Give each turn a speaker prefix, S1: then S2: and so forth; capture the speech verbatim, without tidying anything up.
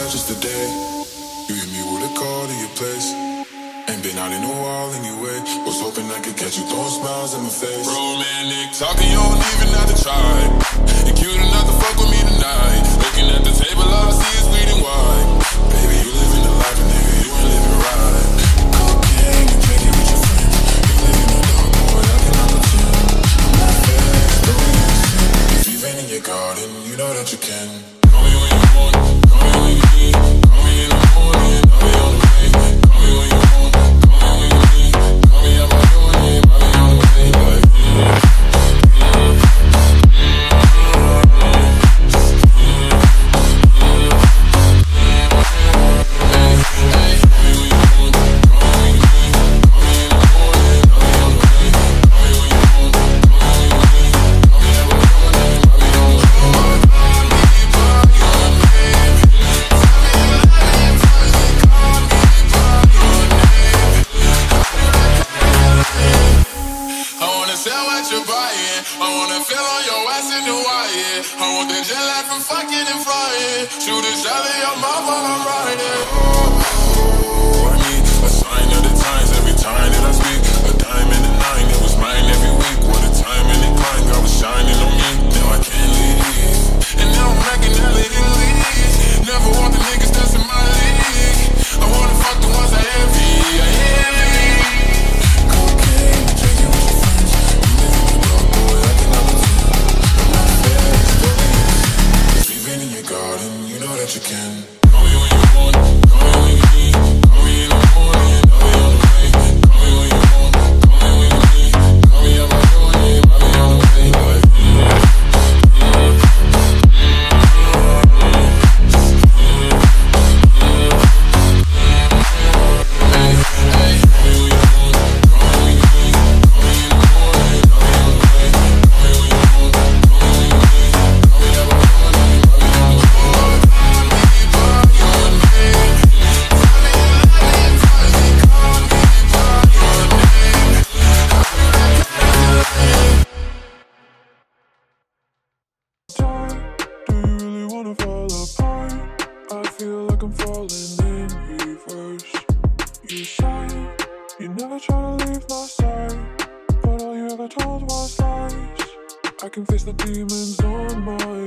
S1: just today. You hit me with a call to your place. Ain't been out in a while anyway. Was hoping I could catch you throwing smiles in my face. Romantic talking, you don't even have to try. You cute enough to fuck with me tonight. Looking at the table, all I see is bleeding white. Baby, you living the life, nigga, you ain't living right. Cocaine, you drinking with your friends. You live in the dark, boy, I cannot pretend. I'm not fast, don't you sin. If you've been in your garden, you know that you can. Call me when you want, call me when you need. Call me in the morning, I'll be on the way. Call me when you want, call me when you need. Call me out my door, yeah, I'll be on the way. Like, mm, mm, shoot a shot at your mouth while I'm riding. Oh, oh, I need a sign of the times every time that I speak. A dime and a nine, it was mine every week. What a time and a climb, God was shining on me. Now I can't leave, and now I'm racking out Italy. Never want the niggas that's in my league. I wanna fuck the ones I envy, I envy. Cocaine, drinking with your friends. You live in the dark, boy, I cannot pretend. I'm not fast, don't you sin. If you've been in your garden, you know that you can. Call me when you want, call me when you need. Call me in the morning, I'll be on the way. Call me when you want, call me when you need. Call me out my door, yeah, I'll be on the way. Like, mm, mm, hey, hey, call me when you want, call me when you need. Call me in the morning, I'll be on the way. Call me when you want, call me when you need. Call me out my door, yeah, I'll be on the way.
S2: I can face the demons on my